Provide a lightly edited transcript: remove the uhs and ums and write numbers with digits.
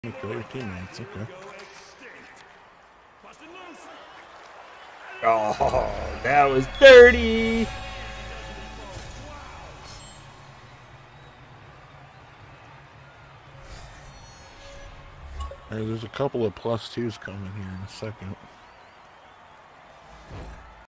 Kill your teammates, okay. Oh, that was dirty. There's a couple of +2s coming here in a second.